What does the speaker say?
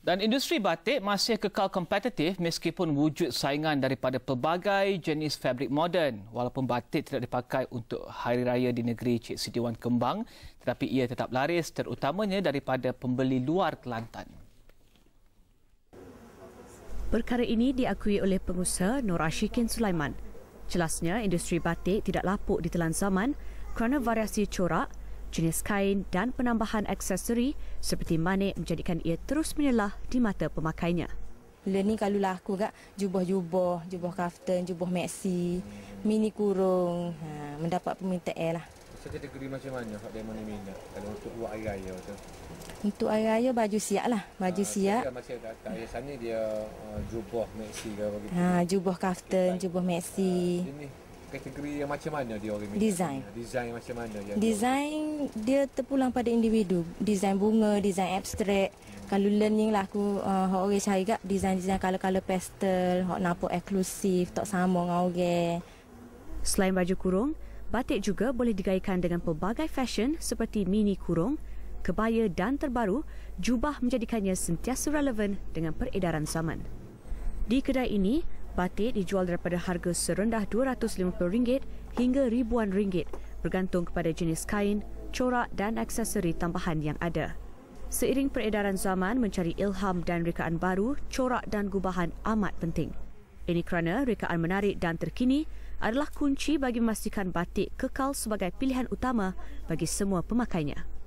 Dan industri batik masih kekal kompetitif meskipun wujud saingan daripada pelbagai jenis fabrik moden. Walaupun batik tidak dipakai untuk Hari Raya di negeri Cik Siti Wan Kembang, tetapi ia tetap laris terutamanya daripada pembeli luar Kelantan. Perkara ini diakui oleh pengusaha Nur Ashikin Sulaiman. Jelasnya, industri batik tidak lapuk ditelan zaman kerana variasi corak, jenis kain dan penambahan aksesori seperti manik menjadikan ia terus menyelah di mata pemakainya. Bila ni kalau laku kat jubah-jubah, jubah kaftan, jubah maxi, mini kurung, mendapat permintaan lah. Kategori macam mana Pak Demon ni minat kalau untuk buat hari raya tu? Untuk hari raya baju siap lah, baju siap. Macam kat sana dia jubah maxi ke begitu. Jubah kaftan, jubah maxi. Ini kategori yang macam mana dia orang minat? Design. Design macam mana dia? Design dia terpulang pada individu. Design bunga, design abstrak. Kalau learning lah aku orang cari kat design-design color-color pastel, hok nampak eksklusif, tak sama dengan orang. Selain baju kurung, batik juga boleh digaikan dengan pelbagai fashion seperti mini kurung, kebaya dan terbaru, jubah menjadikannya sentiasa relevan dengan peredaran zaman. Di kedai ini, batik dijual daripada harga serendah RM250 hingga ribuan ringgit bergantung kepada jenis kain, corak dan aksesori tambahan yang ada. Seiring peredaran zaman mencari ilham dan rekaan baru, corak dan gubahan amat penting. Ini kerana rekaan menarik dan terkini adalah kunci bagi memastikan batik kekal sebagai pilihan utama bagi semua pemakainya.